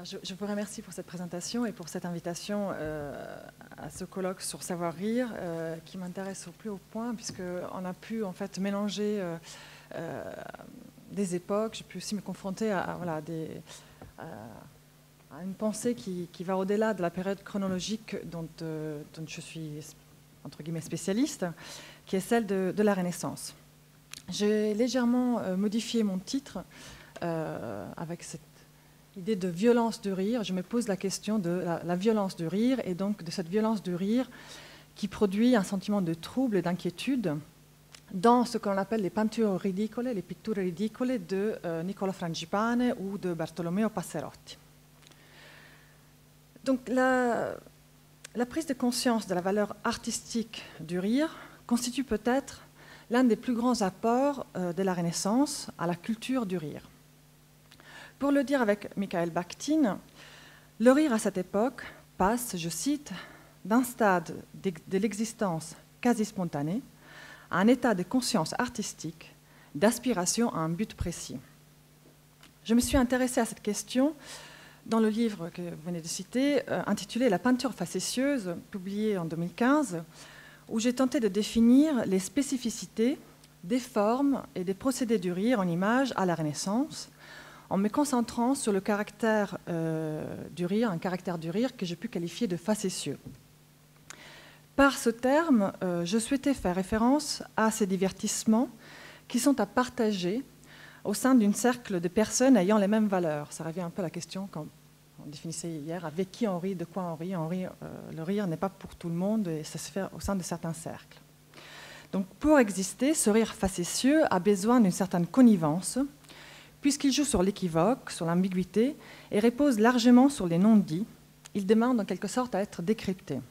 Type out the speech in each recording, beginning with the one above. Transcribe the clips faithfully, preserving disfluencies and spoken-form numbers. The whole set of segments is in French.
Je, je vous remercie pour cette présentation et pour cette invitation euh, à ce colloque sur savoir rire euh, qui m'intéresse au plus haut point puisqu'on a pu en fait mélanger euh, euh, des époques. J'ai pu aussi me confronter à, à, voilà, des, à, à une pensée qui, qui va au-delà de la période chronologique dont, euh, dont je suis entre guillemets spécialiste, qui est celle de, de la Renaissance. J'ai légèrement euh, modifié mon titre euh, avec cette l'idée de violence du rire. Je me pose la question de la, la violence du rire et donc de cette violence du rire qui produit un sentiment de trouble et d'inquiétude dans ce qu'on appelle les peintures ridicole, les pitture ridicole de euh, Niccolo Frangipane ou de Bartolomeo Passerotti. Donc la, la prise de conscience de la valeur artistique du rire constitue peut-être l'un des plus grands apports euh, de la Renaissance à la culture du rire. Pour le dire avec Michael Bakhtin, le rire à cette époque passe, je cite, d'un stade de, de l'existence quasi spontanée à un état de conscience artistique, d'aspiration à un but précis. Je me suis intéressée à cette question dans le livre que vous venez de citer, euh, intitulé « La peinture facétieuse », publié en deux mille quinze, où j'ai tenté de définir les spécificités des formes et des procédés du rire en images à la Renaissance, en me concentrant sur le caractère euh, du rire, un caractère du rire que j'ai pu qualifier de facétieux. Par ce terme, euh, je souhaitais faire référence à ces divertissements qui sont à partager au sein d'un cercle de personnes ayant les mêmes valeurs. Ça revient un peu à la question qu'on définissait hier, avec qui on rit, de quoi on rit. On rit euh, le rire n'est pas pour tout le monde et ça se fait au sein de certains cercles. Donc, pour exister, ce rire facétieux a besoin d'une certaine connivence, puisqu'il joue sur l'équivoque, sur l'ambiguïté, et repose largement sur les non-dits, il demande en quelque sorte à être décrypté.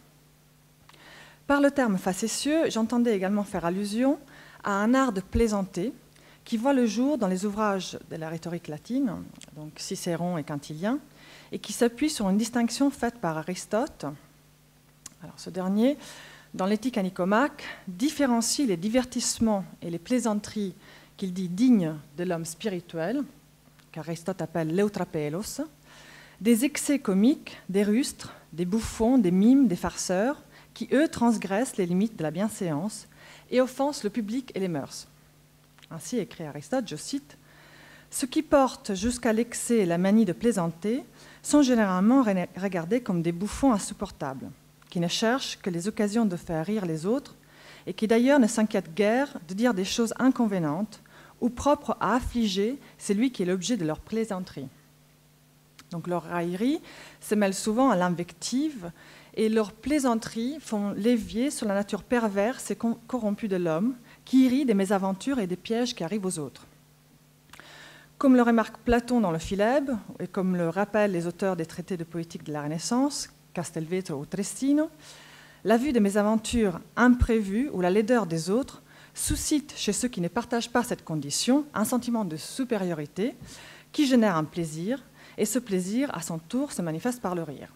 Par le terme facétieux, j'entendais également faire allusion à un art de plaisanter qui voit le jour dans les ouvrages de la rhétorique latine, donc Cicéron et Quintilien, et qui s'appuie sur une distinction faite par Aristote. Alors, ce dernier, dans l'Éthique à Nicomaque, différencie les divertissements et les plaisanteries qu'il dit dignes de l'homme spirituel, qu'Aristote appelle l'eutrapelos, des excès comiques, des rustres, des bouffons, des mimes, des farceurs, qui, eux, transgressent les limites de la bienséance et offensent le public et les mœurs. Ainsi écrit Aristote, je cite, « Ceux qui portent jusqu'à l'excès la manie de plaisanter sont généralement regardés comme des bouffons insupportables, qui ne cherchent que les occasions de faire rire les autres et qui d'ailleurs ne s'inquiètent guère de dire des choses inconvénientes ou propre à affliger celui qui est l'objet de leur plaisanterie. » Donc leur raillerie se mêle souvent à l'invective et leurs plaisanteries font l'évier sur la nature perverse et corrompue de l'homme qui rit des mésaventures et des pièges qui arrivent aux autres. Comme le remarque Platon dans le Philèbe et comme le rappellent les auteurs des traités de poétique de la Renaissance, Castelvetro ou Trestino, la vue des mésaventures imprévues ou la laideur des autres suscite chez ceux qui ne partagent pas cette condition un sentiment de supériorité qui génère un plaisir, et ce plaisir, à son tour, se manifeste par le rire.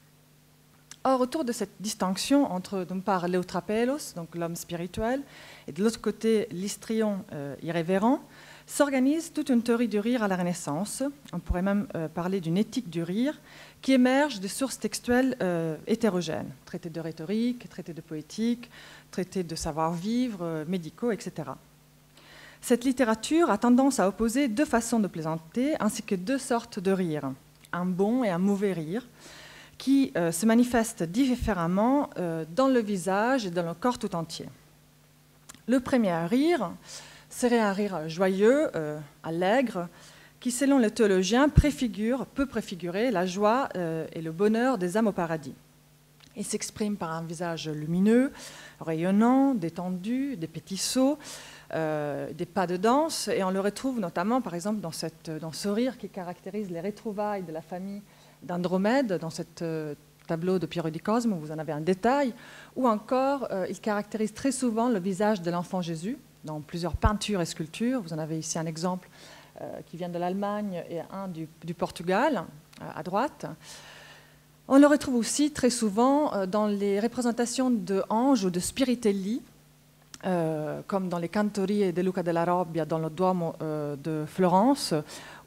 Or, autour de cette distinction entre, d'une part, l'eutrapelos, donc l'homme spirituel, et de l'autre côté, l'histrion euh, irrévérent, s'organise toute une théorie du rire à la Renaissance. On pourrait même euh, parler d'une éthique du rire qui émerge de sources textuelles euh, hétérogènes, traités de rhétorique, traités de poétique, traités de savoir-vivre, euh, médicaux, et cetera. Cette littérature a tendance à opposer deux façons de plaisanter ainsi que deux sortes de rire, un bon et un mauvais rire, qui euh, se manifestent différemment euh, dans le visage et dans le corps tout entier. Le premier rire serait un rire joyeux, euh, allègre, qui, selon les théologiens, préfigure, peut préfigurer la joie euh, et le bonheur des âmes au paradis. Il s'exprime par un visage lumineux, rayonnant, détendu, des petits sauts, euh, des pas de danse, et on le retrouve notamment, par exemple, dans, cette, dans ce rire qui caractérise les retrouvailles de la famille d'Andromède, dans ce euh, tableau de Piero di Cosmo, où vous en avez un détail, ou encore, euh, il caractérise très souvent le visage de l'enfant Jésus, dans plusieurs peintures et sculptures. Vous en avez ici un exemple euh, qui vient de l'Allemagne et un du, du Portugal, euh, à droite. On le retrouve aussi très souvent euh, dans les représentations d'anges ou de spiritelli, euh, comme dans les Cantorie de Luca della Robbia, dans le Duomo euh, de Florence,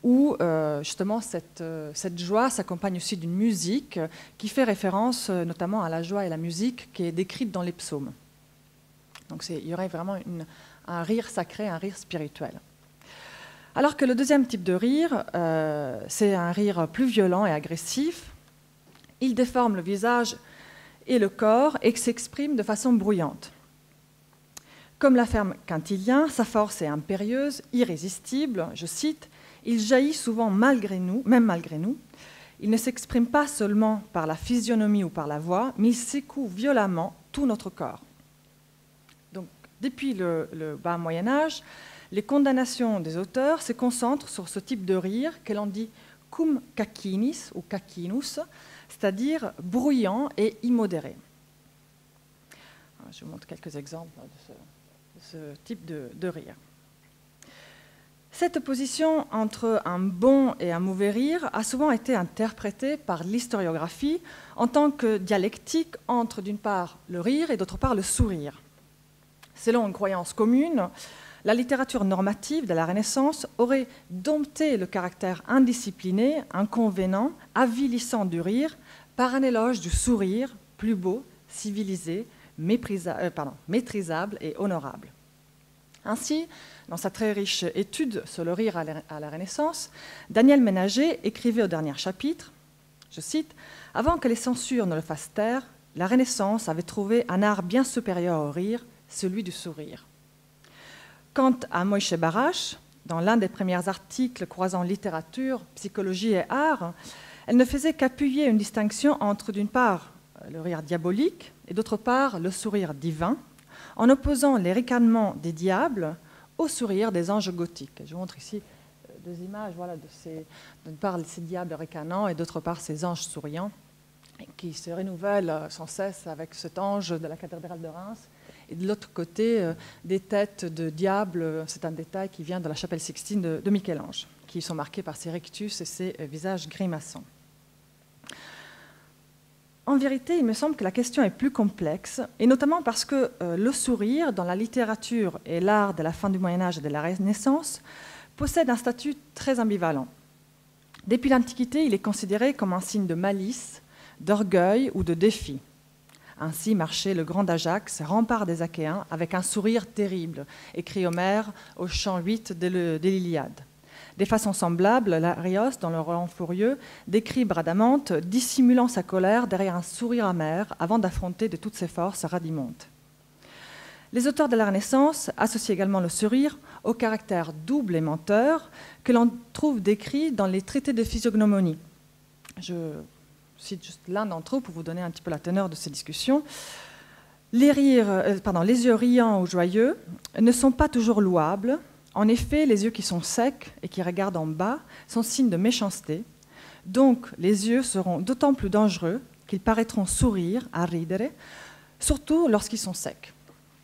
où euh, justement cette, euh, cette joie s'accompagne aussi d'une musique qui fait référence euh, notamment à la joie et la musique qui est décrite dans les psaumes. Donc il y aurait vraiment une, un rire sacré, un rire spirituel. Alors que le deuxième type de rire, euh, c'est un rire plus violent et agressif. Il déforme le visage et le corps et s'exprime de façon bruyante. Comme l'affirme Quintilien, sa force est impérieuse, irrésistible, je cite, « Il jaillit souvent malgré nous, même malgré nous. Il ne s'exprime pas seulement par la physionomie ou par la voix, mais il secoue violemment tout notre corps. » Donc, depuis le, le bas Moyen-Âge, les condamnations des auteurs se concentrent sur ce type de rire que l'on dit « cum cacinis » ou « cacinus », c'est-à-dire bruyant et immodéré. Je vous montre quelques exemples de ce, de ce type de, de rire. Cette opposition entre un bon et un mauvais rire a souvent été interprétée par l'historiographie en tant que dialectique entre, d'une part, le rire et d'autre part, le sourire. Selon une croyance commune, la littérature normative de la Renaissance aurait dompté le caractère indiscipliné, inconvénient, avilissant du rire par un éloge du sourire plus beau, civilisé, méprisa- euh, pardon, maîtrisable et honorable. Ainsi, dans sa très riche étude sur le rire à la Renaissance, Daniel Ménager écrivait au dernier chapitre, je cite, « Avant que les censures ne le fassent taire, la Renaissance avait trouvé un art bien supérieur au rire, celui du sourire. » Quant à Moïse Barash, dans l'un des premiers articles croisant littérature, psychologie et art, elle ne faisait qu'appuyer une distinction entre, d'une part, le rire diabolique et d'autre part, le sourire divin, en opposant les ricanements des diables au sourire des anges gothiques. Je vous montre ici deux images, voilà, de ces, d'une part ces diables ricanants et d'autre part ces anges souriants qui se renouvellent sans cesse avec cet ange de la cathédrale de Reims. Et de l'autre côté, euh, des têtes de diables, c'est un détail qui vient de la chapelle Sixtine de, de Michel-Ange, qui sont marqués par ces rictus et ces euh, visages grimaçants. En vérité, il me semble que la question est plus complexe, et notamment parce que euh, le sourire, dans la littérature et l'art de la fin du Moyen-Âge et de la Renaissance, possède un statut très ambivalent. Depuis l'Antiquité, il est considéré comme un signe de malice, d'orgueil ou de défi. Ainsi marchait le grand Ajax, rempart des Achéens, avec un sourire terrible, écrit Homère au chant huit de l'Iliade. De façon semblable, Larios, dans le Roland Furieux, décrit Bradamante dissimulant sa colère derrière un sourire amer avant d'affronter de toutes ses forces Rhadimonte. Les auteurs de la Renaissance associent également le sourire au caractère double et menteur que l'on trouve décrit dans les traités de physiognomonie. Je cite juste l'un d'entre eux pour vous donner un petit peu la teneur de ces discussions. Les, rires, euh, pardon, les yeux riants ou joyeux ne sont pas toujours louables. En effet, les yeux qui sont secs et qui regardent en bas sont signes de méchanceté. Donc, les yeux seront d'autant plus dangereux qu'ils paraîtront sourire, à ridere, surtout lorsqu'ils sont secs.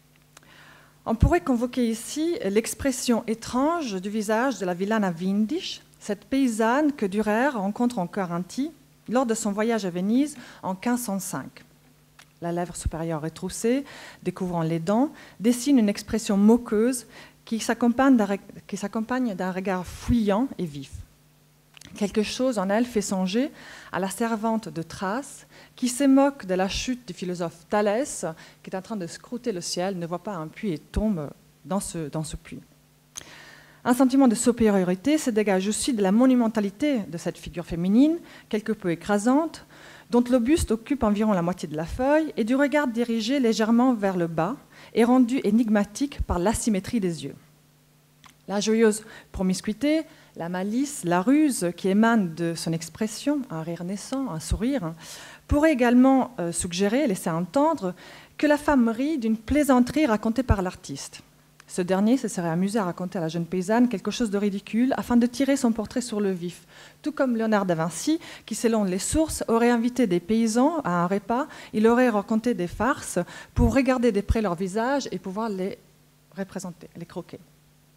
On pourrait convoquer ici l'expression étrange du visage de la villana Windisch, cette paysanne que Dürer rencontre en Carinthie lors de son voyage à Venise en quinze cent cinq. La lèvre supérieure retroussée, découvrant les dents, dessine une expression moqueuse qui s'accompagne d'un regard fuyant et vif. Quelque chose en elle fait songer à la servante de Thrace qui se moque de la chute du philosophe Thalès qui est en train de scruter le ciel, ne voit pas un puits et tombe dans ce, dans ce puits. Un sentiment de supériorité se dégage aussi de la monumentalité de cette figure féminine, quelque peu écrasante, dont le buste occupe environ la moitié de la feuille et du regard dirigé légèrement vers le bas et rendu énigmatique par l'asymétrie des yeux. La joyeuse promiscuité, la malice, la ruse qui émanent de son expression, un rire naissant, un sourire, pourrait également euh, suggérer, laisser entendre que la femme rit d'une plaisanterie racontée par l'artiste. Ce dernier se serait amusé à raconter à la jeune paysanne quelque chose de ridicule afin de tirer son portrait sur le vif, tout comme Léonard de Vinci, qui, selon les sources, aurait invité des paysans à un repas, il aurait raconté des farces pour regarder de près leurs visages et pouvoir les représenter, les croquer.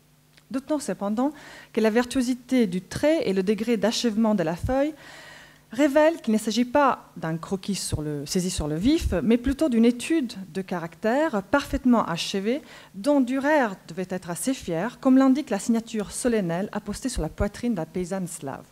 Notons cependant que la virtuosité du trait et le degré d'achèvement de la feuille révèle qu'il ne s'agit pas d'un croquis sur le, saisi sur le vif, mais plutôt d'une étude de caractère parfaitement achevée, dont Dürer devait être assez fier, comme l'indique la signature solennelle apostée sur la poitrine d'un paysanne slave.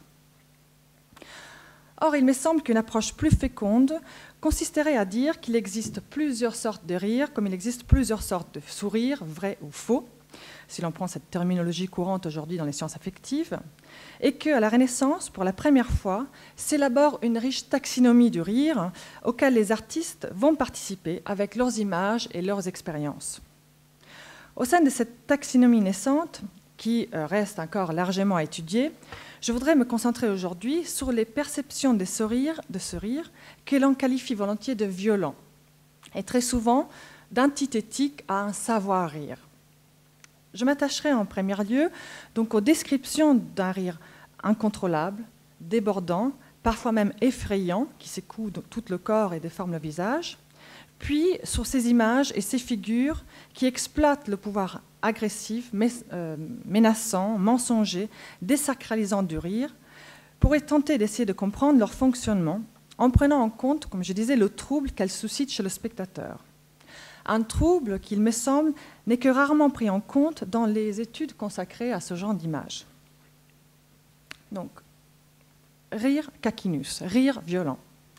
Or, il me semble qu'une approche plus féconde consisterait à dire qu'il existe plusieurs sortes de rires, comme il existe plusieurs sortes de sourires, vrais ou faux, si l'on prend cette terminologie courante aujourd'hui dans les sciences affectives, et qu'à la Renaissance, pour la première fois, s'élabore une riche taxinomie du rire auquel les artistes vont participer avec leurs images et leurs expériences. Au sein de cette taxinomie naissante, qui reste encore largement à étudier, je voudrais me concentrer aujourd'hui sur les perceptions de ce rire, de ce rire que l'on qualifie volontiers de violent, et très souvent d'antithétique à un savoir-rire. Je m'attacherai en premier lieu donc aux descriptions d'un rire incontrôlable, débordant, parfois même effrayant, qui secoue tout le corps et déforme le visage, puis sur ces images et ces figures qui exploitent le pouvoir agressif, menaçant, mensonger, désacralisant du rire, pour tenter d'essayer de comprendre leur fonctionnement en prenant en compte, comme je disais, le trouble qu'elles suscitent chez le spectateur. Un trouble qu'il me semble n'est que rarement pris en compte dans les études consacrées à ce genre d'image. Donc, rire cacinus, rire violent.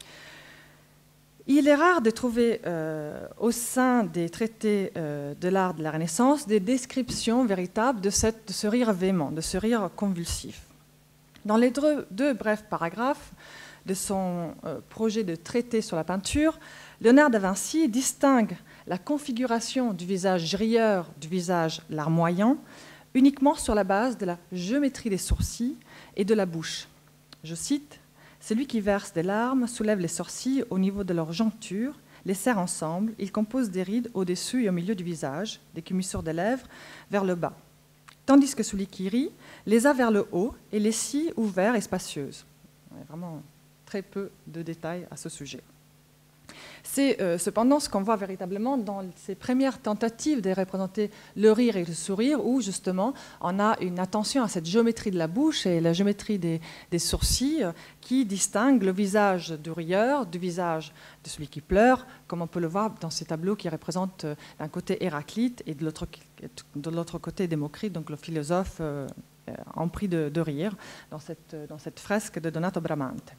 Il est rare de trouver euh, au sein des traités euh, de l'art de la Renaissance des descriptions véritables de, cette, de ce rire véhément, de ce rire convulsif. Dans les deux, deux brefs paragraphes de son euh, projet de traité sur la peinture, Léonard de Vinci distingue la configuration du visage rieur du visage larmoyant uniquement sur la base de la géométrie des sourcils et de la bouche. Je cite, « Celui qui verse des larmes soulève les sourcils au niveau de leur joncture, les serre ensemble, il compose des rides au-dessus et au milieu du visage, des commissures des lèvres vers le bas, tandis que celui qui rit les a vers le haut et les cils ouverts et spacieuses. » Vraiment très peu de détails à ce sujet. C'est euh, cependant ce qu'on voit véritablement dans ces premières tentatives de représenter le rire et le sourire, où justement on a une attention à cette géométrie de la bouche et la géométrie des, des sourcils qui distingue le visage du rieur du visage de celui qui pleure, comme on peut le voir dans ces tableaux qui représentent euh, d'un côté Héraclite et de l'autre, de l'autre côté Démocrite, donc le philosophe euh, empris de, de rire, dans cette, dans cette fresque de Donato Bramante.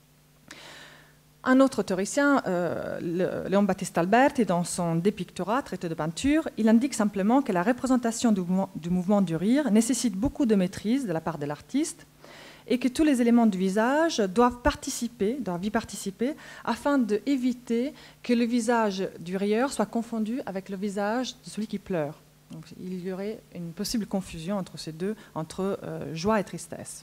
Un autre théoricien, euh, Léon Battista Alberti, dans son De Pictura, traité de peinture, il indique simplement que la représentation du mouvement, du mouvement du rire nécessite beaucoup de maîtrise de la part de l'artiste et que tous les éléments du visage doivent participer, doivent y participer, afin d'éviter que le visage du rieur soit confondu avec le visage de celui qui pleure. Donc, il y aurait une possible confusion entre ces deux, entre euh, joie et tristesse.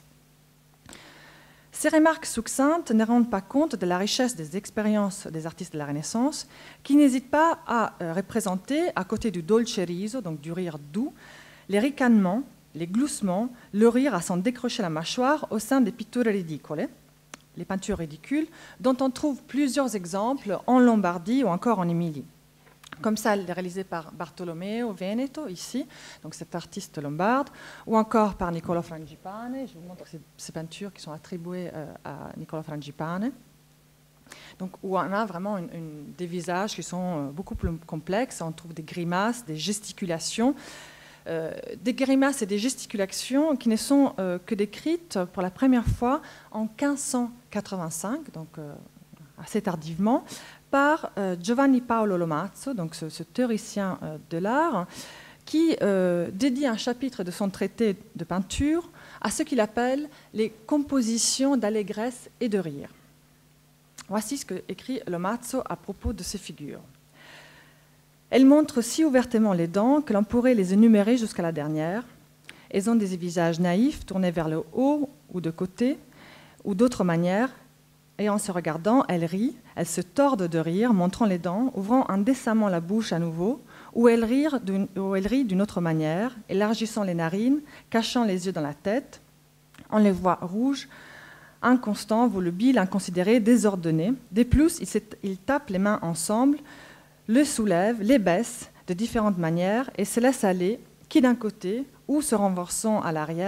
Ces remarques succinctes ne rendent pas compte de la richesse des expériences des artistes de la Renaissance, qui n'hésitent pas à représenter, à côté du dolce riso, donc du rire doux, les ricanements, les gloussements, le rire à s'en décrocher la mâchoire au sein des pitture ridicole, les peintures ridicules, dont on trouve plusieurs exemples en Lombardie ou encore en Émilie. Comme ça, réalisé par Bartolomeo Veneto, ici, donc cet artiste lombarde, ou encore par Niccolò Frangipane. Je vous montre ces, ces peintures qui sont attribuées euh, à Niccolò Frangipane. Donc, où on a vraiment une, une, des visages qui sont beaucoup plus complexes. On trouve des grimaces, des gesticulations, euh, des grimaces et des gesticulations qui ne sont euh, que décrites pour la première fois en quinze cent quatre-vingt-cinq, donc euh, assez tardivement, par euh, Giovanni Paolo Lomazzo, donc ce, ce théoricien euh, de l'art, qui euh, dédie un chapitre de son traité de peinture à ce qu'il appelle les compositions d'allégresse et de rire. Voici ce qu'écrit Lomazzo à propos de ces figures. Elles montrent si ouvertement les dents que l'on pourrait les énumérer jusqu'à la dernière. Elles ont des visages naïfs tournés vers le haut ou de côté, ou d'autres manières. Et en se regardant, elle rit, elle se tordent de rire, montrant les dents, ouvrant indécemment la bouche à nouveau, ou elle rit d'une autre manière, élargissant les narines, cachant les yeux dans la tête. On les voit rouges, inconstants, volubiles, inconsidérés, désordonnés. De plus, ils tapent les mains ensemble, le soulèvent, les baissent de différentes manières et se laissent aller, qui d'un côté, ou se renversant à l'arrière,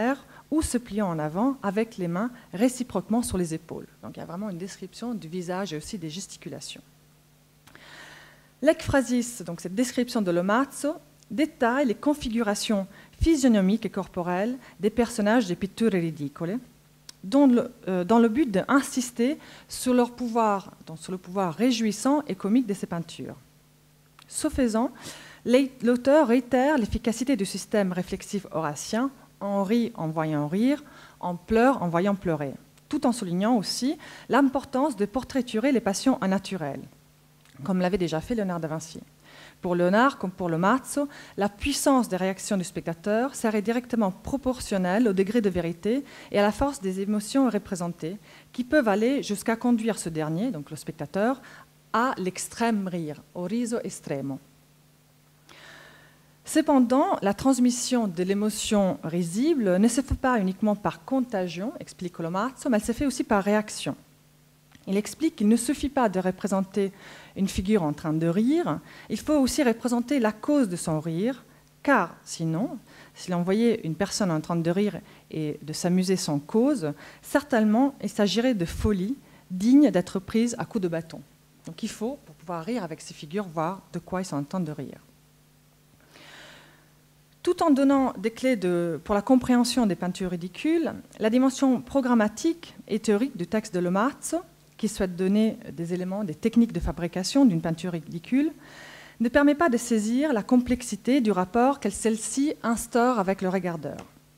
ou se pliant en avant avec les mains réciproquement sur les épaules. Donc il y a vraiment une description du visage et aussi des gesticulations. L'ekphrasis, donc cette description de l'omazzo, détaille les configurations physionomiques et corporelles des personnages des pitture ridicole, dont le, euh, dans le but d'insister sur leur pouvoir, donc sur le pouvoir réjouissant et comique de ces peintures. Ce faisant, l'auteur réitère l'efficacité du système réflexif horatien, on rit en voyant rire, on pleure en voyant pleurer, tout en soulignant aussi l'importance de portraiturer les passions naturelles, comme l'avait déjà fait Léonard de Vinci. Pour Léonard, comme pour l'omazzo, la puissance des réactions du spectateur serait directement proportionnelle au degré de vérité et à la force des émotions représentées, qui peuvent aller jusqu'à conduire ce dernier, donc le spectateur, à l'extrême rire, au riso estremo. Cependant, la transmission de l'émotion risible ne se fait pas uniquement par contagion, explique l'omazzo, mais elle se fait aussi par réaction. Il explique qu'il ne suffit pas de représenter une figure en train de rire, il faut aussi représenter la cause de son rire, car sinon, si l'on voyait une personne en train de rire et de s'amuser sans cause, certainement il s'agirait de folie digne d'être prise à coups de bâton. Donc il faut, pour pouvoir rire avec ces figures, voir de quoi ils sont en train de rire. Tout en donnant des clés de, pour la compréhension des peintures ridicules, la dimension programmatique et théorique du texte de l'omazzo, qui souhaite donner des éléments, des techniques de fabrication d'une peinture ridicule, ne permet pas de saisir la complexité du rapport que celle-ci instaure avec le regardeur.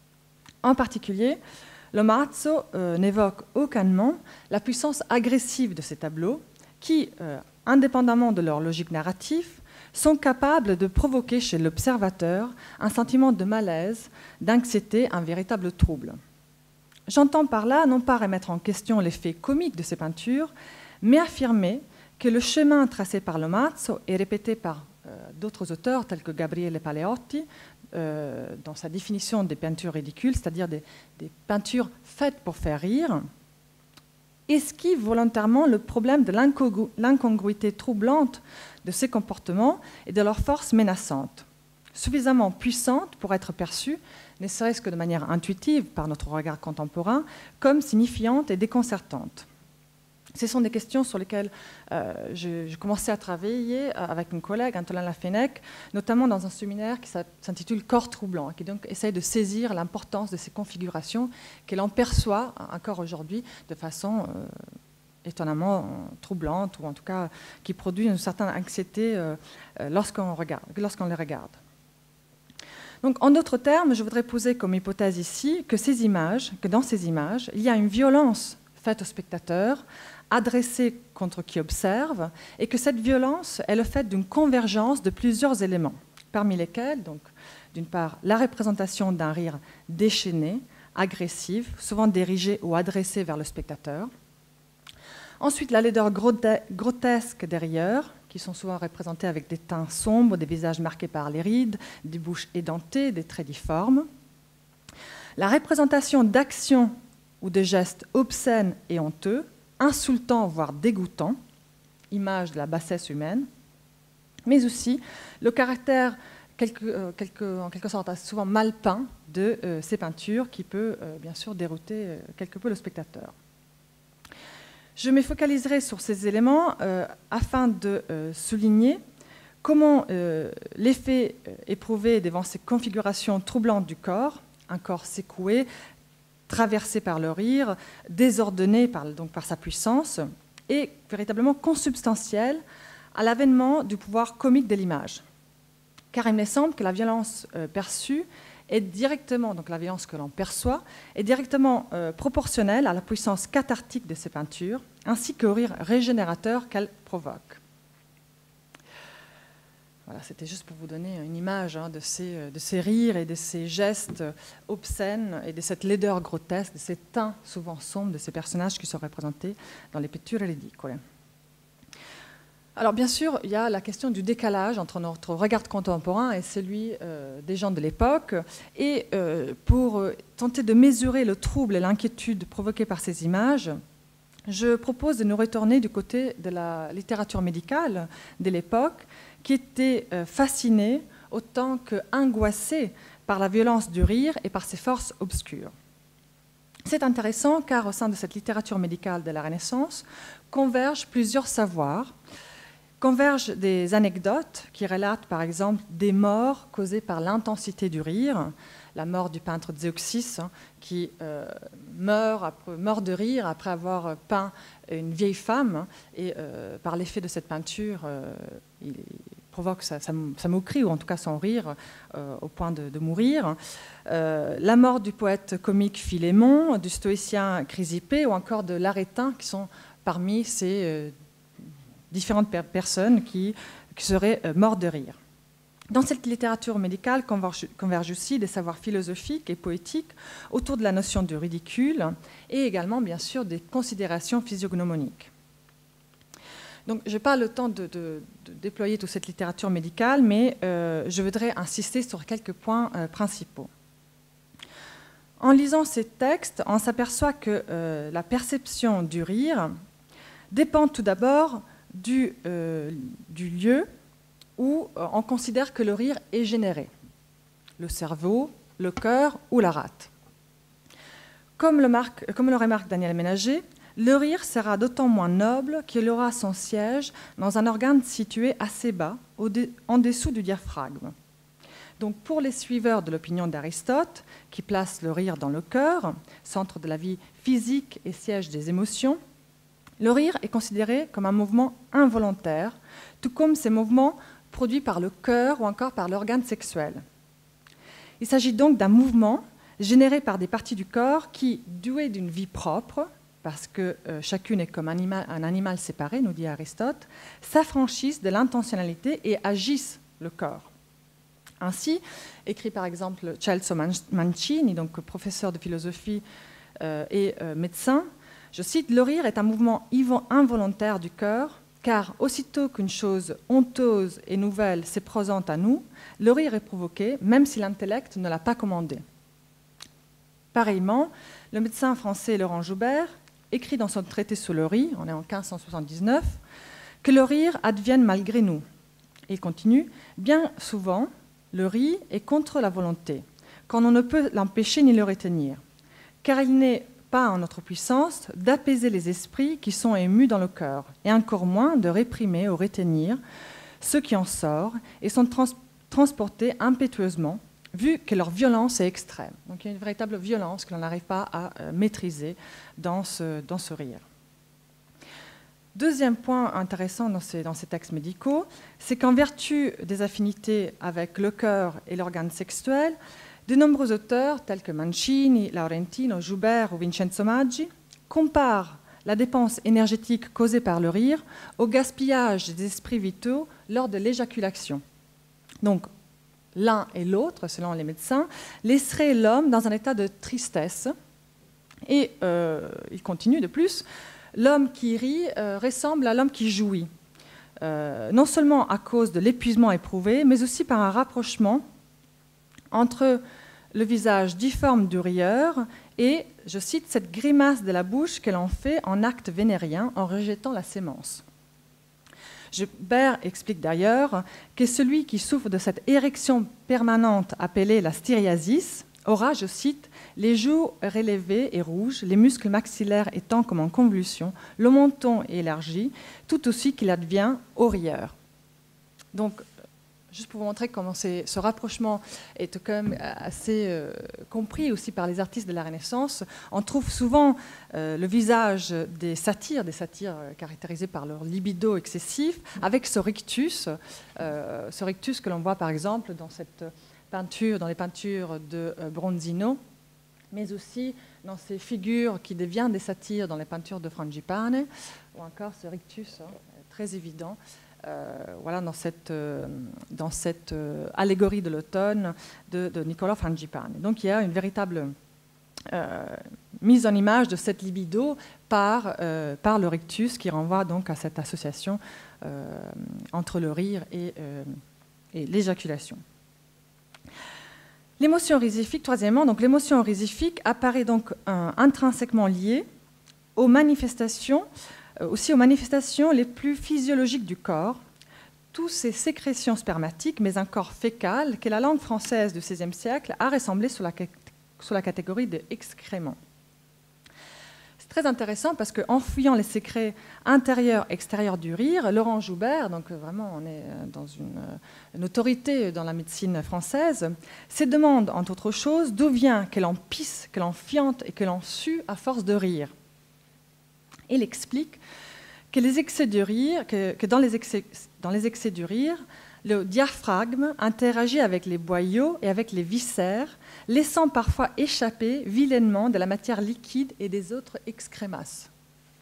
En particulier, l'omazzo euh, n'évoque aucunement la puissance agressive de ces tableaux qui, euh, indépendamment de leur logique narrative, sont capables de provoquer chez l'observateur un sentiment de malaise, d'anxiété, un véritable trouble. J'entends par là non pas remettre en question l'effet comique de ces peintures, mais affirmer que le chemin tracé par l'omazzo et répété par euh, d'autres auteurs tels que Gabriele Paleotti euh, dans sa définition des peintures ridicules, c'est-à-dire des, des peintures faites pour faire rire, esquive volontairement le problème de l'incongruité troublante de ces comportements et de leur force menaçante, suffisamment puissante pour être perçue, ne serait-ce que de manière intuitive par notre regard contemporain, comme signifiante et déconcertante. Ce sont des questions sur lesquelles euh, je, je commençais à travailler avec une collègue, Antolin Lafenec, notamment dans un séminaire qui s'intitule « Corps troublant », qui donc essaye de saisir l'importance de ces configurations qu'elle en perçoit encore aujourd'hui de façon euh, étonnamment troublante, ou en tout cas qui produit une certaine anxiété euh, lorsqu'on regarde, lorsqu'on les regarde. Donc, en d'autres termes, je voudrais poser comme hypothèse ici que, ces images, que dans ces images, il y a une violence faite au spectateur, adressée contre qui observe, et que cette violence est le fait d'une convergence de plusieurs éléments, parmi lesquels, donc, d'une part, la représentation d'un rire déchaîné, agressif, souvent dirigé ou adressé vers le spectateur. Ensuite, la laideur grotesque des rieurs, qui sont souvent représentés avec des teints sombres, des visages marqués par les rides, des bouches édentées, des traits difformes. La représentation d'actions ou de gestes obscènes et honteux, insultants voire dégoûtants, image de la bassesse humaine, mais aussi le caractère quelque, euh, quelque, en quelque sorte souvent mal peint de euh, ces peintures qui peut euh, bien sûr dérouter euh, quelque peu le spectateur. Je me focaliserai sur ces éléments euh, afin de euh, souligner comment euh, l'effet éprouvé devant ces configurations troublantes du corps, un corps secoué, traversé par le rire, désordonné par, donc par sa puissance, est véritablement consubstantiel à l'avènement du pouvoir comique de l'image. Car il me semble que la violence euh, perçue est directement, donc la violence que l'on perçoit, est directement euh, proportionnelle à la puissance cathartique de ces peintures, ainsi qu'au rire régénérateur qu'elles provoquent. Voilà, c'était juste pour vous donner une image hein, de, ces, de ces rires et de ces gestes obscènes et de cette laideur grotesque, de ces teints souvent sombres de ces personnages qui sont représentés dans les pitture ridicole. Alors bien sûr, il y a la question du décalage entre notre regard contemporain et celui euh, des gens de l'époque. Et euh, pour euh, tenter de mesurer le trouble et l'inquiétude provoqués par ces images, je propose de nous retourner du côté de la littérature médicale de l'époque, qui était euh, fascinée autant qu'angoissée par la violence du rire et par ses forces obscures. C'est intéressant car au sein de cette littérature médicale de la Renaissance convergent plusieurs savoirs, convergent des anecdotes qui relatent par exemple des morts causées par l'intensité du rire, la mort du peintre Zeuxis hein, qui euh, meurt, après, meurt de rire après avoir peint une vieille femme et euh, par l'effet de cette peinture, euh, il provoque sa, sa, sa moquerie ou en tout cas son rire euh, au point de, de mourir. Euh, la mort du poète comique Philémon, du stoïcien Chrysippé ou encore de l'Arétin qui sont parmi ces euh, différentes per personnes qui, qui seraient euh, mortes de rire. Dans cette littérature médicale convergent, convergent aussi des savoirs philosophiques et poétiques autour de la notion du ridicule et également, bien sûr, des considérations physiognomoniques. Donc, je n'ai pas le temps de, de, de déployer toute cette littérature médicale, mais euh, je voudrais insister sur quelques points euh, principaux. En lisant ces textes, on s'aperçoit que euh, la perception du rire dépend tout d'abord du, euh, du lieu où on considère que le rire est généré, le cerveau, le cœur ou la rate. Comme le, marque, comme le remarque Daniel Ménager, le rire sera d'autant moins noble qu'il aura son siège dans un organe situé assez bas, en dessous du diaphragme. Donc pour les suiveurs de l'opinion d'Aristote, qui place le rire dans le cœur, centre de la vie physique et siège des émotions, le rire est considéré comme un mouvement involontaire, tout comme ces mouvements produit par le cœur ou encore par l'organe sexuel. Il s'agit donc d'un mouvement généré par des parties du corps qui, douées d'une vie propre, parce que euh, chacune est comme animal, un animal séparé, nous dit Aristote, s'affranchissent de l'intentionnalité et agissent le corps. Ainsi, écrit par exemple Celso Mancini, donc professeur de philosophie euh, et euh, médecin, je cite, « Le rire est un mouvement involontaire du cœur, car aussitôt qu'une chose honteuse et nouvelle se présente à nous, le rire est provoqué, même si l'intellect ne l'a pas commandé. » Pareillement, le médecin français Laurent Joubert écrit dans son traité sur le rire, on est en quinze cent soixante-dix-neuf, que le rire advienne malgré nous. Et il continue, « Bien souvent, le rire est contre la volonté, quand on ne peut l'empêcher ni le retenir, car il n'est pas en notre puissance d'apaiser les esprits qui sont émus dans le cœur, et encore moins de réprimer ou retenir ceux qui en sortent et sont trans transportés impétueusement, vu que leur violence est extrême. » Donc il y a une véritable violence que l'on n'arrive pas à euh, maîtriser dans ce, dans ce rire. Deuxième point intéressant dans ces, dans ces textes médicaux, c'est qu'en vertu des affinités avec le cœur et l'organe sexuel, de nombreux auteurs, tels que Mancini, Laurentino, Joubert ou Vincenzo Maggi, comparent la dépense énergétique causée par le rire au gaspillage des esprits vitaux lors de l'éjaculation. Donc, l'un et l'autre, selon les médecins, laisseraient l'homme dans un état de tristesse. Et euh, il continue de plus, l'homme qui rit euh, ressemble à l'homme qui jouit, euh, non seulement à cause de l'épuisement éprouvé, mais aussi par un rapprochement entre le visage difforme du rieur et, je cite, cette grimace de la bouche que l'on fait en acte vénérien en rejetant la sémence. Joubert explique d'ailleurs que celui qui souffre de cette érection permanente appelée la styriasis aura, je cite, les joues relevées et rouges, les muscles maxillaires étant comme en convulsion, le menton élargi, tout aussi qu'il advient au rieur. Donc, juste pour vous montrer comment ce rapprochement est quand même assez euh, compris aussi par les artistes de la Renaissance, on trouve souvent euh, le visage des satyres, des satyres euh, caractérisés par leur libido excessif, avec ce rictus, euh, ce rictus que l'on voit par exemple dans cette peinture, dans les peintures de euh, Bronzino, mais aussi dans ces figures qui deviennent des satyres dans les peintures de Frangipane, ou encore ce rictus hein, très évident. Euh, voilà, dans cette, euh, dans cette euh, allégorie de l'automne de, de Niccolò Frangipane. Donc il y a une véritable euh, mise en image de cette libido par, euh, par le rictus qui renvoie donc à cette association euh, entre le rire et, euh, et l'éjaculation. L'émotion risifique, troisièmement, donc l'émotion risifique apparaît donc euh, intrinsèquement liée aux manifestations aussi aux manifestations les plus physiologiques du corps, toutes ces sécrétions spermatiques, mais encore fécales, que la langue française du seizième siècle a rassemblées sous la, sous la catégorie de excréments. très intéressant parce qu'en fouillant les secrets intérieurs et extérieurs du rire, Laurent Joubert, donc vraiment on est dans une, une autorité dans la médecine française, se demande, entre autres choses, d'où vient que l'on pisse, que l'on fiente et que l'on sue à force de rire. Il explique que, les excès de rire, que, que dans, les excès, dans les excès du rire, le diaphragme interagit avec les boyaux et avec les viscères, laissant parfois échapper vilainement de la matière liquide et des autres excrémasses.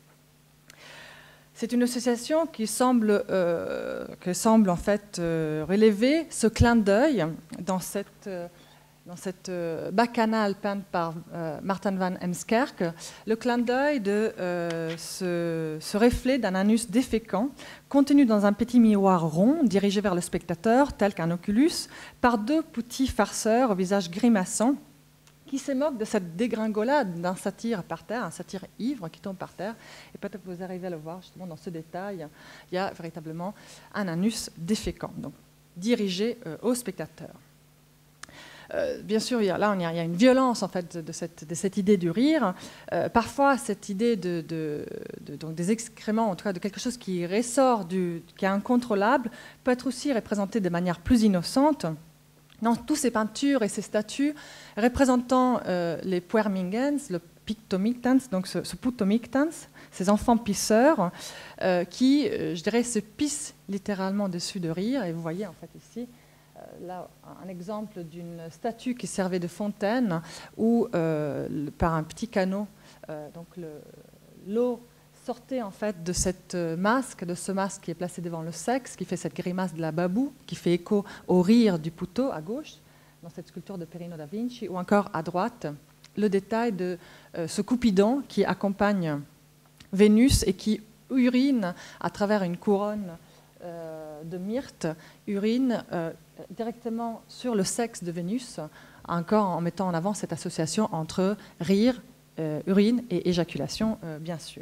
C'est une association qui semble, euh, qui semble en fait euh, relever ce clin d'œil dans cette, euh, dans cette euh, bacchanale peinte par euh, Martin van Heemskerck, le clin d'œil de euh, ce, ce reflet d'un anus déféquent contenu dans un petit miroir rond dirigé vers le spectateur, tel qu'un oculus, par deux petits farceurs au visage grimaçant qui se moquent de cette dégringolade d'un satyre par terre, un satyre ivre qui tombe par terre. Et peut-être que vous arrivez à le voir justement dans ce détail, il y a véritablement un anus déféquent, donc dirigé euh, au spectateur. Euh, bien sûr, il y a, là, il y a, il y a une violence en fait, de, cette, de cette idée du rire. Euh, parfois, cette idée de, de, de, donc des excréments, en tout cas de quelque chose qui ressort, du, qui est incontrôlable, peut être aussi représentée de manière plus innocente. Dans toutes ces peintures et ces statues représentant euh, les puermingens, le pictomictans, donc ce, ce putomictans, ces enfants pisseurs, euh, qui, euh, je dirais, se pissent littéralement dessus de rire. Et vous voyez en fait ici, là, un exemple d'une statue qui servait de fontaine où, euh, par un petit canot, euh, donc l'eau sortait en fait de cette masque, de ce masque qui est placé devant le sexe, qui fait cette grimace de la babou, qui fait écho au rire du Puto à gauche, dans cette sculpture de Perino da Vinci, ou encore à droite, le détail de euh, ce Coupidon qui accompagne Vénus et qui urine à travers une couronne euh, de myrte, urine euh, directement sur le sexe de Vénus, encore en mettant en avant cette association entre rire, euh, urine et éjaculation, euh, bien sûr.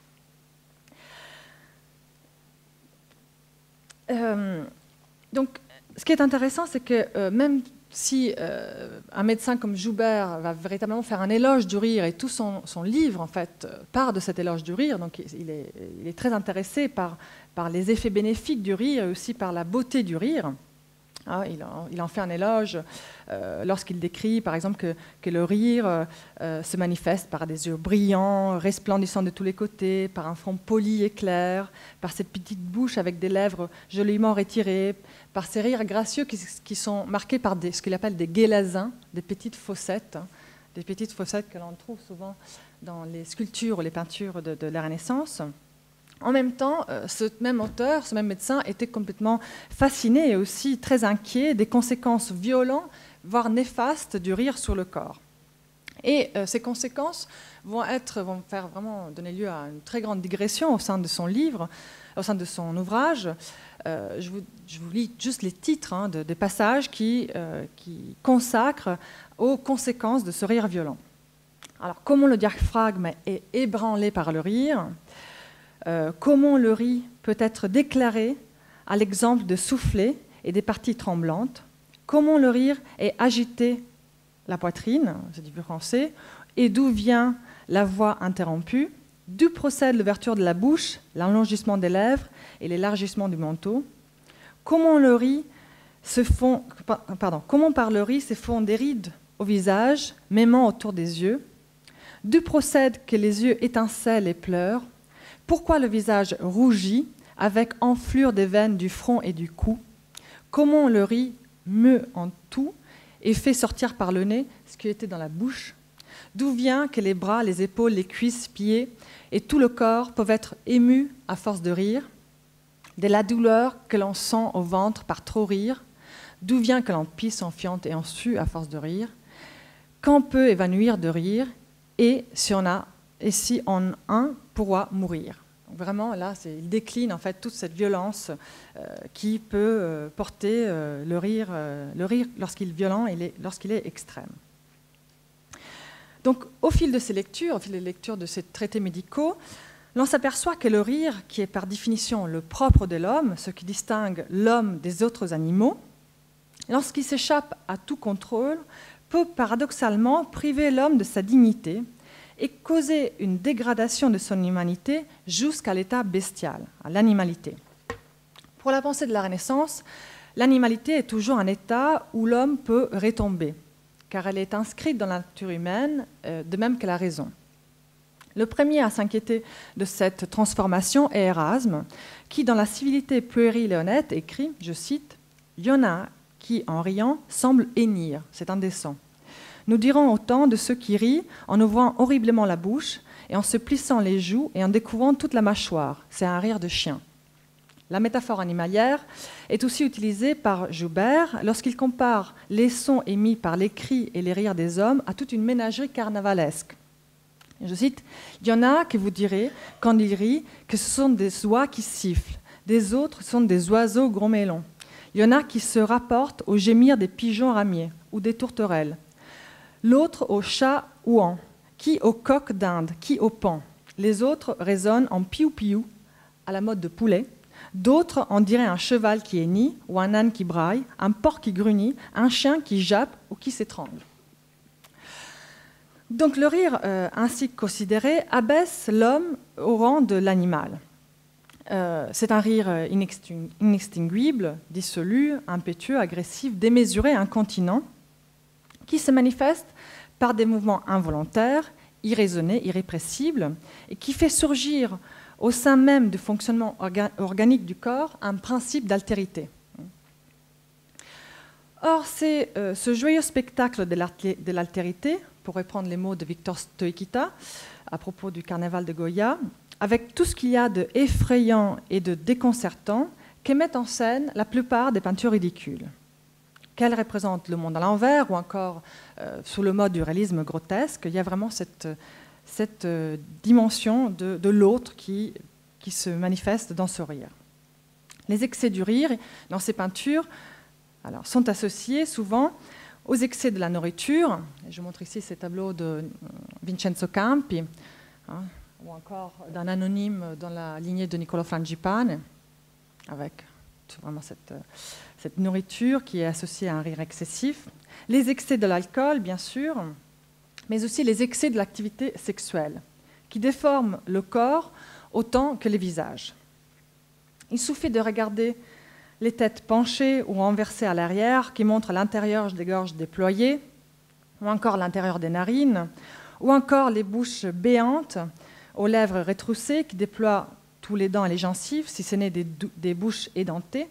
Euh, donc, ce qui est intéressant, c'est que euh, même si euh, un médecin comme Joubert va véritablement faire un éloge du rire, et tout son, son livre, en fait, part de cet éloge du rire, donc il est, il est très intéressé par, par les effets bénéfiques du rire et aussi par la beauté du rire. Ah, il, en, il en fait un éloge euh, lorsqu'il décrit, par exemple, que, que le rire euh, se manifeste par des yeux brillants, resplendissants de tous les côtés, par un front poli et clair, par cette petite bouche avec des lèvres joliment retirées, par ces rires gracieux qui, qui sont marqués par des, ce qu'il appelle des guélazins, des petites fossettes, hein, des petites fossettes que l'on trouve souvent dans les sculptures ou les peintures de, de la Renaissance. En même temps, ce même auteur, ce même médecin était complètement fasciné et aussi très inquiet des conséquences violentes, voire néfastes du rire sur le corps. Et euh, ces conséquences vont, être, vont faire vraiment donner lieu à une très grande digression au sein de son livre, au sein de son ouvrage. Euh, je, vous, je vous lis juste les titres hein, de, des passages qui, euh, qui consacrent aux conséquences de ce rire violent. Alors, comment le diaphragme est ébranlé par le rire ? Euh, comment le riz peut être déclaré à l'exemple de souffler et des parties tremblantes, comment le rire est agité la poitrine, c'est du français, et d'où vient la voix interrompue, d'où procède l'ouverture de la bouche, l'allongissement des lèvres et l'élargissement du manteau, comment le riz se font, pardon, comment par le riz se font des rides au visage, mêmant autour des yeux, d'où procède que les yeux étincellent et pleurent, pourquoi le visage rougit avec enflure des veines du front et du cou? Comment le riz meut en tout et fait sortir par le nez ce qui était dans la bouche? D'où vient que les bras, les épaules, les cuisses, pieds et tout le corps peuvent être émus à force de rire? De la douleur que l'on sent au ventre par trop rire? D'où vient que l'on pisse, en fiente et en sue à force de rire? Qu'en peut évanouir de rire? Et si on a et si en un pourra mourir. Donc vraiment, là, il décline en fait toute cette violence euh, qui peut euh, porter euh, le rire, euh, le rire lorsqu'il est violent et lorsqu'il est extrême. Donc, au fil de ces lectures, au fil des lectures de ces traités médicaux, l'on s'aperçoit que le rire, qui est par définition le propre de l'homme, ce qui distingue l'homme des autres animaux, lorsqu'il s'échappe à tout contrôle, peut paradoxalement priver l'homme de sa dignité et causer une dégradation de son humanité jusqu'à l'état bestial, à l'animalité. Pour la pensée de la Renaissance, l'animalité est toujours un état où l'homme peut retomber, car elle est inscrite dans la nature humaine, euh, de même que la raison. Le premier à s'inquiéter de cette transformation est Erasme, qui, dans la civilité puérile et honnête, écrit, je cite, « Il y en a qui, en riant, semblent hennir, c'est indécent. Nous dirons autant de ceux qui rient en ouvrant horriblement la bouche et en se plissant les joues et en découvrant toute la mâchoire, c'est un rire de chien. » La métaphore animalière est aussi utilisée par Joubert lorsqu'il compare les sons émis par les cris et les rires des hommes à toute une ménagerie carnavalesque. Je cite, « Il y en a que vous direz, quand ils rient, que ce sont des oies qui sifflent, des autres sont des oiseaux grommelons. Il y en a qui se rapportent au gémir des pigeons ramiers ou des tourterelles, l'autre au chat ouan, qui au coq d'Inde, qui au paon. Les autres résonnent en piou-piou, à la mode de poulet. D'autres en diraient un cheval qui hennit, ou un âne qui braille, un porc qui grunit, un chien qui jappe ou qui s'étrangle. » Donc le rire, euh, ainsi considéré, abaisse l'homme au rang de l'animal. Euh, c'est un rire inexting- inextinguible, dissolu, impétueux, agressif, démesuré, incontinent, qui se manifeste par des mouvements involontaires, irraisonnés, irrépressibles, et qui fait surgir au sein même du fonctionnement orga- organique du corps un principe d'altérité. Or, c'est euh, ce joyeux spectacle de l'altérité, pour reprendre les mots de Victor Stoïkita à propos du carnaval de Goya, avec tout ce qu'il y a de effrayant et de déconcertant qu'émettent en scène la plupart des peintures ridicules. Qu'elles représentent le monde à l'envers ou encore euh, sous le mode du réalisme grotesque, il y a vraiment cette, cette euh, dimension de, de l'autre qui, qui se manifeste dans ce rire. Les excès du rire dans ces peintures alors, sont associés souvent aux excès de la nourriture. Je montre ici ces tableaux de Vincenzo Campi, hein, ou encore d'un anonyme dans la lignée de Niccolò Frangipane, avec vraiment cette, cette nourriture qui est associée à un rire excessif. Les excès de l'alcool, bien sûr, mais aussi les excès de l'activité sexuelle, qui déforment le corps autant que les visages. Il suffit de regarder les têtes penchées ou renversées à l'arrière qui montrent l'intérieur des gorges déployées, ou encore l'intérieur des narines, ou encore les bouches béantes aux lèvres retroussées qui déploient tous les dents et les gencives, si ce n'est des, des bouches édentées.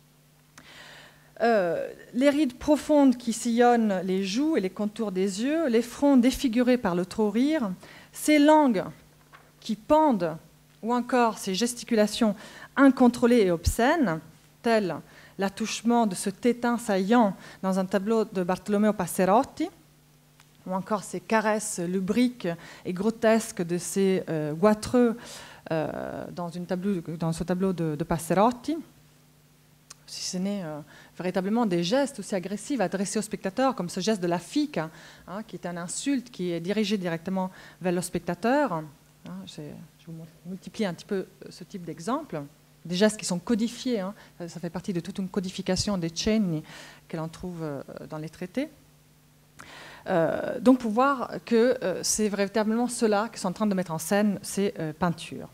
Euh, les rides profondes qui sillonnent les joues et les contours des yeux, les fronts défigurés par le trop rire, ces langues qui pendent, ou encore ces gesticulations incontrôlées et obscènes, tel l'attouchement de ce tétin saillant dans un tableau de Bartolomeo Passerotti, ou encore ces caresses lubriques et grotesques de ces euh, goitreux euh, dans, une tableau, dans ce tableau de, de Passerotti, si ce n'est euh, véritablement des gestes aussi agressifs adressés au spectateur, comme ce geste de la fica, hein, qui est un insulte qui est dirigé directement vers le spectateur. Hein, je vous multiplie un petit peu ce type d'exemple. Des gestes qui sont codifiés, hein, ça fait partie de toute une codification des cenni que l'on trouve dans les traités. Euh, donc pour voir que euh, c'est véritablement cela que sont en train de mettre en scène ces euh, peintures.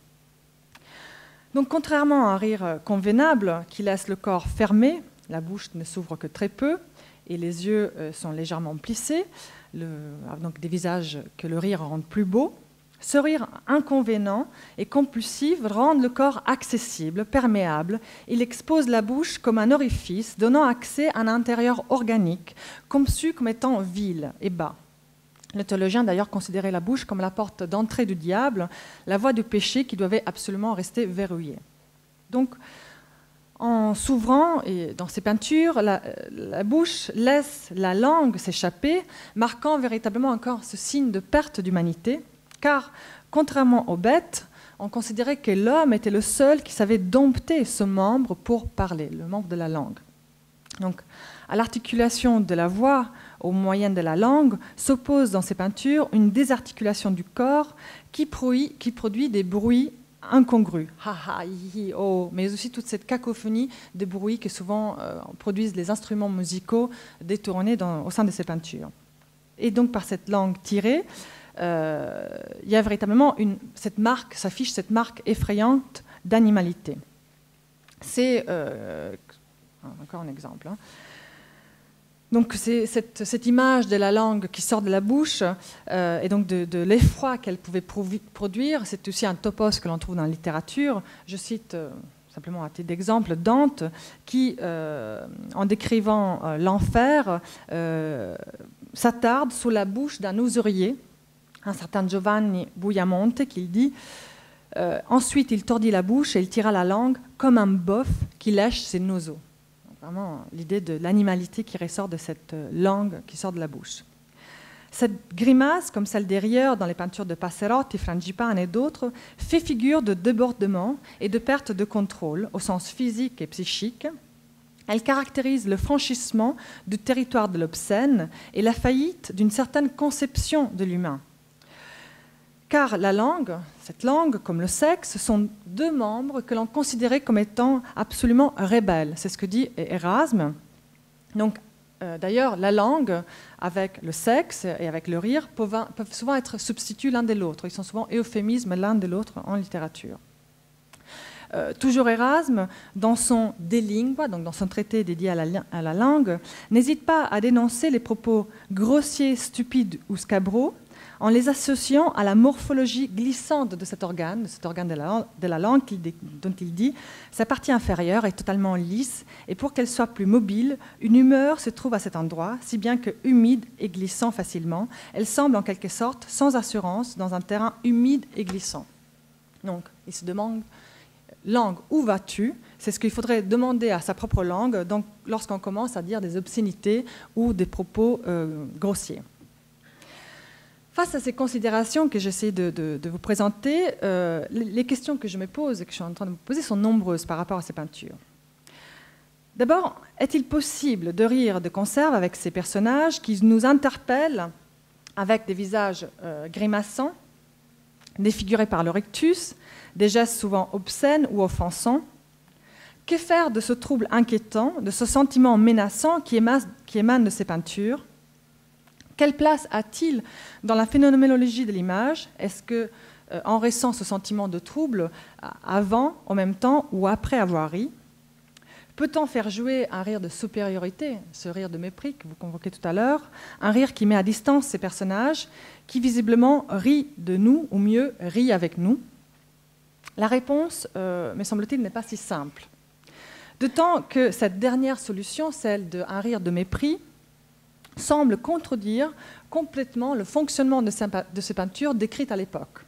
Donc contrairement à un rire convenable qui laisse le corps fermé, la bouche ne s'ouvre que très peu et les yeux euh, sont légèrement plissés, le, donc des visages que le rire rend plus beaux, ce rire inconvénient et compulsif rend le corps accessible, perméable. Il expose la bouche comme un orifice, donnant accès à un intérieur organique, conçu comme étant vil et bas. Le théologien d'ailleurs considérait la bouche comme la porte d'entrée du diable, la voie du péché qui devait absolument rester verrouillée. Donc, en s'ouvrant et dans ces peintures, la, la bouche laisse la langue s'échapper, marquant véritablement encore ce signe de perte d'humanité. Car, contrairement aux bêtes, on considérait que l'homme était le seul qui savait dompter ce membre pour parler, le membre de la langue. Donc, à l'articulation de la voix au moyen de la langue s'oppose dans ces peintures une désarticulation du corps qui produit, qui produit des bruits incongrus, ha ha, hi hi, oh, mais aussi toute cette cacophonie de bruits que souvent euh, produisent les instruments musicaux détournés dans, au sein de ces peintures. Et donc, par cette langue tirée, euh, il y a véritablement une, cette marque, s'affiche cette marque effrayante d'animalité. C'est euh, encore un exemple. Hein. Donc c'est cette, cette image de la langue qui sort de la bouche euh, et donc de, de l'effroi qu'elle pouvait produire, c'est aussi un topos que l'on trouve dans la littérature. Je cite euh, simplement à titre d'exemple Dante qui, euh, en décrivant euh, l'enfer, euh, s'attarde sous la bouche d'un usurier, un certain Giovanni Buiamonte, qui dit euh, « Ensuite il tordit la bouche et il tira la langue comme un bœuf qui lèche ses naseaux ». Vraiment l'idée de l'animalité qui ressort de cette langue qui sort de la bouche. Cette grimace, comme celle des rieurs dans les peintures de Passerotti, Frangipane et d'autres, fait figure de débordement et de perte de contrôle au sens physique et psychique. Elle caractérise le franchissement du territoire de l'obscène et la faillite d'une certaine conception de l'humain. Car la langue, cette langue, comme le sexe, sont deux membres que l'on considérait comme étant absolument rebelles. C'est ce que dit Erasme. Donc, euh, d'ailleurs, la langue, avec le sexe et avec le rire, peuvent, peuvent souvent être substituts l'un de l'autre. Ils sont souvent euphémismes l'un de l'autre en littérature. Euh, toujours Erasme, dans son De Lingua, donc dans son traité dédié à la, à la langue, n'hésite pas à dénoncer les propos grossiers, stupides ou scabreux, en les associant à la morphologie glissante de cet organe, de cet organe de la, de la langue dont il dit « sa partie inférieure est totalement lisse et pour qu'elle soit plus mobile, une humeur se trouve à cet endroit, si bien que humide et glissant facilement, elle semble en quelque sorte sans assurance dans un terrain humide et glissant. » Donc, il se demande « langue, où vas-tu ?» C'est ce qu'il faudrait demander à sa propre langue donc, lorsqu'on commence à dire des obscénités ou des propos euh, grossiers. Face à ces considérations que j'essaie de, de, de vous présenter, euh, les questions que je me pose et que je suis en train de me poser sont nombreuses par rapport à ces peintures. D'abord, est-il possible de rire de conserve avec ces personnages qui nous interpellent avec des visages euh, grimaçants, défigurés par le rictus, des gestes souvent obscènes ou offensants? Que faire de ce trouble inquiétant, de ce sentiment menaçant qui émane, qui émane de ces peintures? Quelle place a-t-il dans la phénoménologie de l'image? Est-ce que, euh, en ressent ce sentiment de trouble avant, en même temps ou après avoir ri? Peut-on faire jouer un rire de supériorité, ce rire de mépris que vous convoquez tout à l'heure, un rire qui met à distance ces personnages, qui visiblement rient de nous, ou mieux, rient avec nous? La réponse, euh, me semble-t-il, n'est pas si simple. D'autant que cette dernière solution, celle d'un rire de mépris, semble contredire complètement le fonctionnement de ces peintures décrites à l'époque.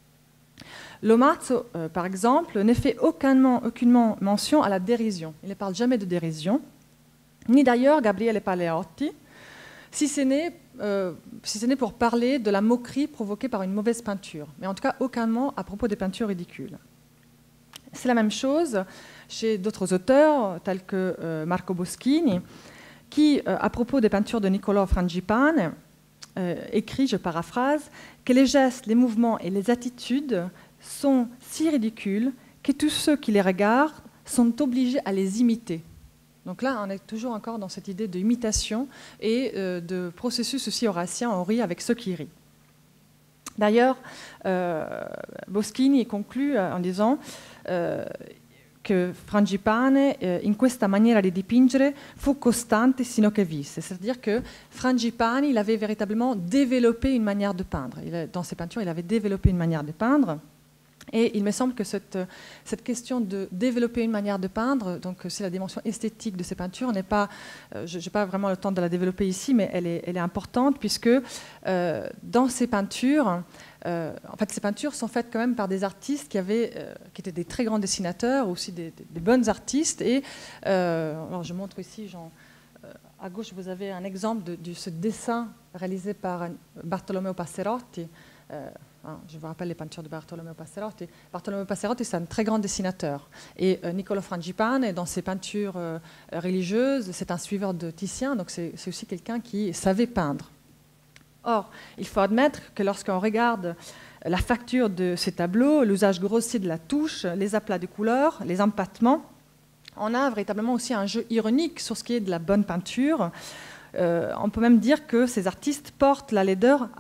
Lomazzo, euh, par exemple, ne fait aucunement, aucunement mention à la dérision. Il ne parle jamais de dérision, ni d'ailleurs Gabriele Paleotti, si ce n'est euh, si ce n'est pour parler de la moquerie provoquée par une mauvaise peinture, mais en tout cas aucunement à propos des peintures ridicules. C'est la même chose chez d'autres auteurs, tels que euh, Marco Boschini, qui, euh, à propos des peintures de Niccolò Frangipane, euh, écrit, je paraphrase, que les gestes, les mouvements et les attitudes sont si ridicules que tous ceux qui les regardent sont obligés à les imiter. Donc là, on est toujours encore dans cette idée d'imitation et euh, de processus aussi horatien, on rit avec ceux qui rient. D'ailleurs, euh, Boschini conclut en disant euh, que Frangipane, in questa maniera di dipingere, fu costante sino che visse. C'est-à-dire que Frangipane, il avait véritablement développé une manière de peindre. Il, dans ses peintures, il avait développé une manière de peindre. Et il me semble que cette, cette question de développer une manière de peindre, donc c'est la dimension esthétique de ces peintures, n'est pas, euh, je n'ai pas vraiment le temps de la développer ici, mais elle est, elle est importante puisque euh, dans ces peintures, euh, en fait, ces peintures sont faites quand même par des artistes qui, avaient, euh, qui étaient des très grands dessinateurs, aussi des, des, des bonnes artistes. Et euh, alors je montre ici, genre, euh, à gauche, vous avez un exemple de, de ce dessin réalisé par Bartolomeo Passerotti. Euh, Je vous rappelle les peintures de Bartolomeo Passerotti. Bartolomeo Passerotti, c'est un très grand dessinateur. Et euh, Niccolò Frangipane, dans ses peintures euh, religieuses, c'est un suiveur de Titien, donc c'est aussi quelqu'un qui savait peindre. Or, il faut admettre que lorsqu'on regarde la facture de ces tableaux, l'usage grossier de la touche, les aplats de couleurs, les empattements, on a véritablement aussi un jeu ironique sur ce qui est de la bonne peinture. Euh, on peut même dire que ces artistes portent la laideur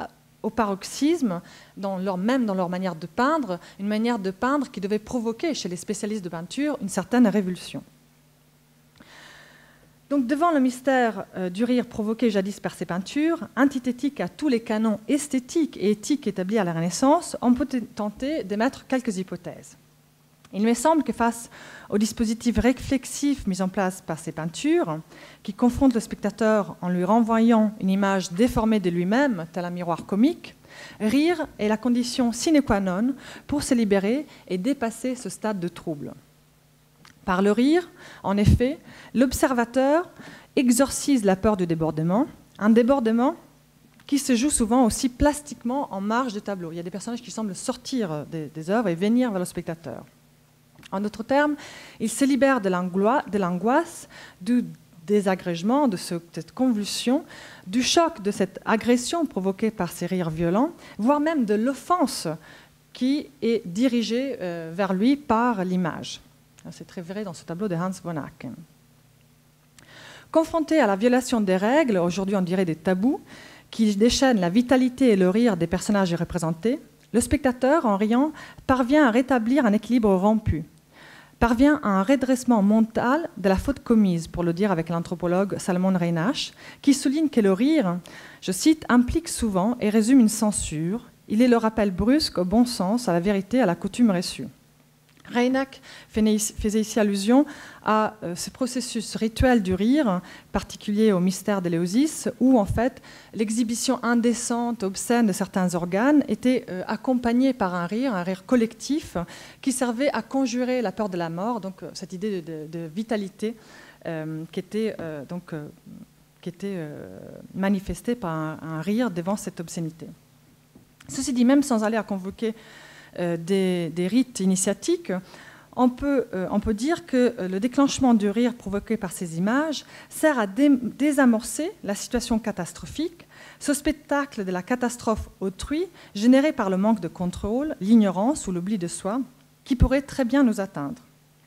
au paroxysme, dans leur, même dans leur manière de peindre, une manière de peindre qui devait provoquer chez les spécialistes de peinture une certaine révulsion. Donc, devant le mystère euh, du rire provoqué jadis par ces peintures, antithétique à tous les canons esthétiques et éthiques établis à la Renaissance, on peut tenter d'émettre quelques hypothèses. Il me semble que face au dispositif réflexif mis en place par ces peintures, qui confrontent le spectateur en lui renvoyant une image déformée de lui-même, tel un miroir comique, rire est la condition sine qua non pour se libérer et dépasser ce stade de trouble. Par le rire, en effet, l'observateur exorcise la peur du débordement, un débordement qui se joue souvent aussi plastiquement en marge du tableau. Il y a des personnages qui semblent sortir des, des œuvres et venir vers le spectateur. En d'autres termes, il se libère de l'angoisse, du désagrégement, de ce, cette convulsion, du choc de cette agression provoquée par ces rires violents, voire même de l'offense qui est dirigée euh, vers lui par l'image. C'est très vrai dans ce tableau de Hans von Acken. Confronté à la violation des règles, aujourd'hui on dirait des tabous, qui déchaînent la vitalité et le rire des personnages représentés, le spectateur, en riant, parvient à rétablir un équilibre rompu, parvient à un redressement mental de la faute commise, pour le dire avec l'anthropologue Salomon Reinach, qui souligne que le rire, je cite, implique souvent et résume une censure. Il est le rappel brusque au bon sens, à la vérité, à la coutume reçue. Reinach faisait ici allusion à ce processus rituel du rire, particulier au mystère d'Éleusis, où en fait l'exhibition indécente, obscène de certains organes était euh, accompagnée par un rire, un rire collectif, qui servait à conjurer la peur de la mort, donc cette idée de, de, de vitalité euh, qui était, euh, donc, euh, qui était euh, manifestée par un, un rire devant cette obscénité. Ceci dit, même sans aller à convoquer Euh, des, des rites initiatiques, on peut, euh, on peut dire que euh, le déclenchement du rire provoqué par ces images sert à dé désamorcer la situation catastrophique, ce spectacle de la catastrophe autrui généré par le manque de contrôle, l'ignorance ou l'oubli de soi, qui pourrait très bien nous atteindre.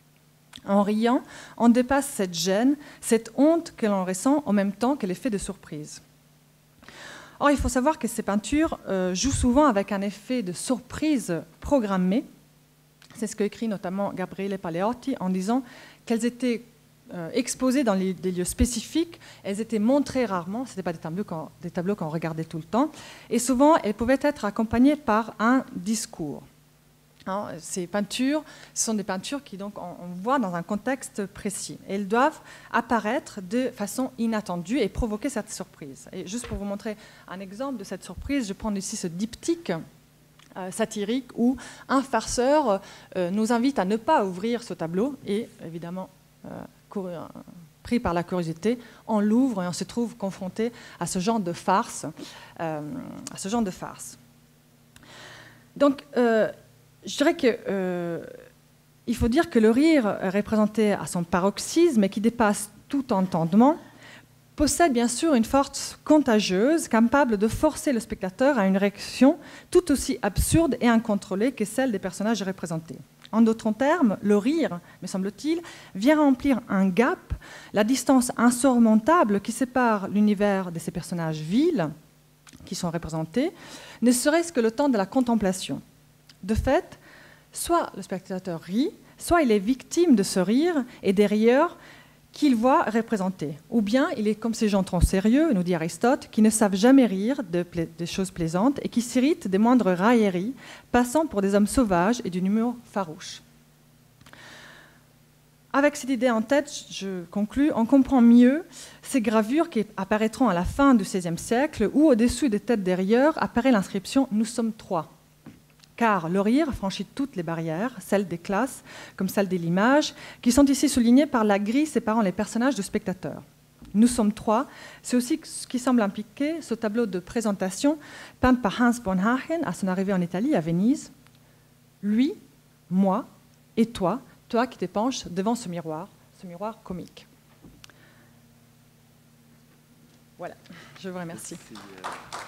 En riant, on dépasse cette gêne, cette honte que l'on ressent en même temps que l'effet de surprise. Or, il faut savoir que ces peintures euh, jouent souvent avec un effet de surprise programmée. C'est ce qu'écrit notamment Gabriele Paleotti en disant qu'elles étaient euh, exposées dans les, des lieux spécifiques, elles étaient montrées rarement, ce n'étaient pas des tableaux, qu'on, des tableaux qu'on regardait tout le temps, et souvent elles pouvaient être accompagnées par un discours. Hein, ces peintures, ce sont des peintures qui donc, on, on voit dans un contexte précis. Et elles doivent apparaître de façon inattendue et provoquer cette surprise. Et juste pour vous montrer un exemple de cette surprise, je prends ici ce diptyque euh, satirique où un farceur euh, nous invite à ne pas ouvrir ce tableau et évidemment, euh, pris par la curiosité, on l'ouvre et on se trouve confronté à ce genre de farce. Euh, à ce genre de farce. Donc, euh, je dirais qu'il euh, faut dire que le rire représenté à son paroxysme et qui dépasse tout entendement possède bien sûr une force contagieuse capable de forcer le spectateur à une réaction tout aussi absurde et incontrôlée que celle des personnages représentés. En d'autres termes, le rire, me semble-t-il, vient remplir un gap, la distance insurmontable qui sépare l'univers de ces personnages vils qui sont représentés, ne serait-ce que le temps de la contemplation. De fait, soit le spectateur rit, soit il est victime de ce rire et des rieurs qu'il voit représentés. Ou bien il est comme ces gens trop sérieux, nous dit Aristote, qui ne savent jamais rire de, de choses plaisantes et qui s'irritent des moindres railleries, passant pour des hommes sauvages et d'une humour farouche. Avec cette idée en tête, je conclus, on comprend mieux ces gravures qui apparaîtront à la fin du seizième siècle, où au-dessus des têtes des rieurs apparaît l'inscription « Nous sommes trois ». Car le rire franchit toutes les barrières, celles des classes comme celles de l'image, qui sont ici soulignées par la grille séparant les personnages de spectateurs. Nous sommes trois, c'est aussi ce qui semble impliquer ce tableau de présentation peint par Hans von Acken à son arrivée en Italie, à Venise. Lui, moi et toi, toi qui t'épanches devant ce miroir, ce miroir comique. Voilà, je vous remercie. Merci.